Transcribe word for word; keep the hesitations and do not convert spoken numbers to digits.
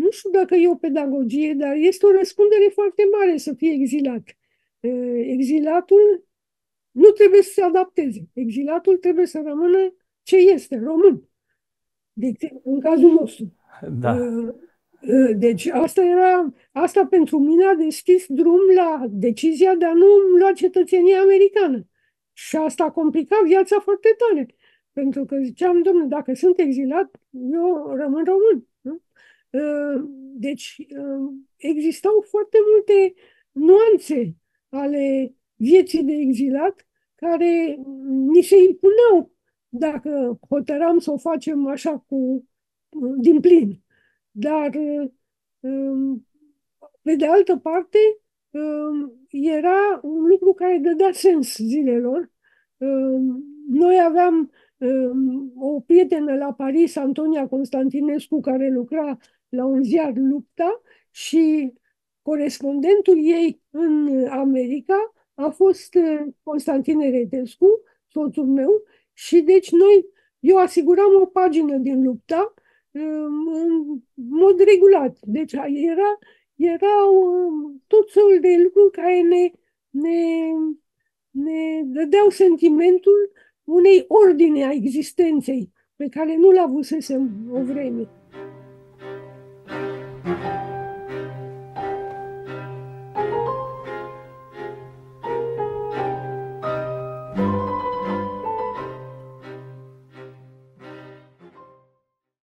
nu știu dacă e o pedagogie, dar este o răspundere foarte mare să fie exilat. Exilatul nu trebuie să se adapteze. Exilatul trebuie să rămână ce este, român. De exemplu, în cazul nostru. Da. Deci asta era, asta pentru mine a deschis drum la decizia de a nu lua cetățenia americană. Și asta a complicat viața foarte tare. Pentru că ziceam, domnule, dacă sunt exilat, eu rămân român. Nu? Deci existau foarte multe nuanțe ale vieții de exilat care ni se impuneau dacă hotăram să o facem așa cu din plin. Dar, pe de altă parte, era un lucru care dădea sens zilelor. Noi aveam o prietenă la Paris, Antonia Constantinescu, care lucra la un ziar Lupta și corespondentul ei în America a fost Constantin Eretescu, soțul meu, și deci noi, eu asiguram o pagină din Lupta în mod regulat. Deci era, erau tot felul de lucruri care ne, ne, ne dădeau sentimentul unei ordine a existenței pe care nu l-avusesem o vreme.